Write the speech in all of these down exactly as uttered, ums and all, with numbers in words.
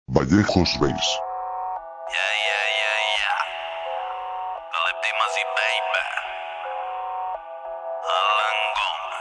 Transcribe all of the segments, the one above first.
Vallejos Bass. Yeah, yeah, yeah, yeah. Galeptimas y baby. Alan Gómez.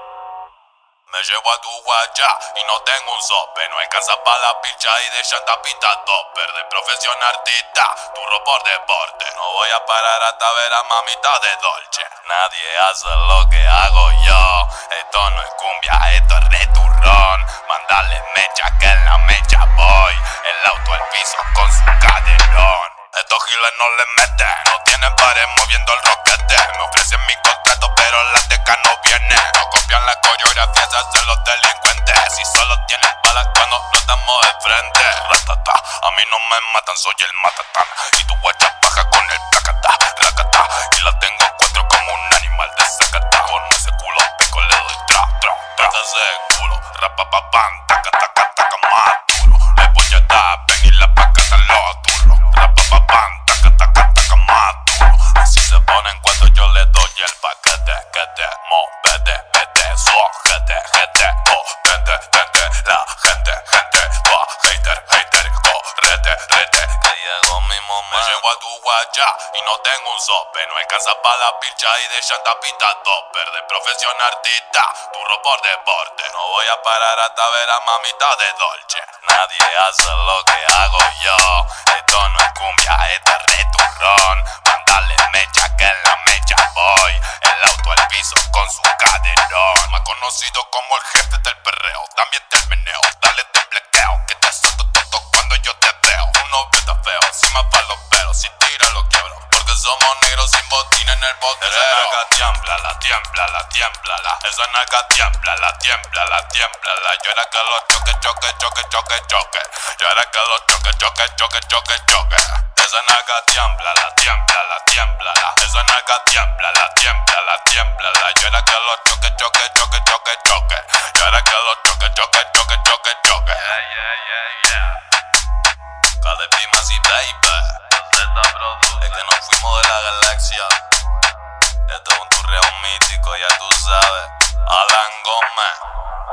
Me llevo a tu guaya y no tengo un sope. No alcanza pa' la picha y de llanta pinta topper. De profesión artista, turro por deporte. No voy a parar hasta ver a mamita de Dolce. Nadie hace lo que hago yo. Esto no es cumbia, esto es returrón. Mandale mecha que en la mecha voy. El auto al piso con su caderón. Estos giles no le meten, no tienen pared moviendo el roquete. Me ofrecen mi contrato pero la teca no viene. No copian la coreografía, se hacen los delincuentes. Si solo tienen balas cuando no estamos de frente. Ratata, a mí no me matan, soy el matatán. Y tu guacha baja con el placata, racata. Y la tengo a cuatro como un animal de zacata. Con ese culo peco le doy tra, tra, tra. Ese culo, rapapapam, taca, taca, taca, más duro. Le voy a dar, ven y la pacata lo duro. Rapapapam, taca, taca, taca, más duro. Así se ponen cuando yo le doy el paquete. Que te movete, vete, suajete, jete, oh, vente, vente, la gente, gente, oh, hater, hater, correte, rete. Que llegó mi momento. Me llevo a tu guaya y no tengo un sope. No alcanza pa' la picha y de llanta pinta topper. De profesión artista, turro por deporte. No voy a parar hasta ver a mamita de Dolce. Nadie hace lo que hago yo. Esto no es cumbia, esto es returrón. Mándale mecha que en la mecha voy. El auto al piso con su caderón. Más conocido como el jefe del perreo. También del meneo, dale te blequeo. Que te suelto todo cuando yo te veo. Un novio está feo, encima pa' los pelos. Si tira lo quiebro, porque somos negros sin botín en el botero. Esa naca tiembla, la tiembla, la tiembla, la. Esa naca tiembla, la tiembla, la tiembla, la. Yo era que los choque, choque, choque, choque, choque. Yo era que los choque, choque, choque, choque, choque. Esa naca tiembla, la tiembla, la tiembla, la. Esa naca tiembla, la tiembla, la tiembla, la. Yo era que los choque, choque, choque, choque, choque. Yo era que los choque, choque, choque, choque, choque. Yeah, yeah, yeah, yeah. Galeptimas y baby. Es que nos fuimos de la galaxia. Esto es un turreo mítico, ya tú sabes. Alan Gómez.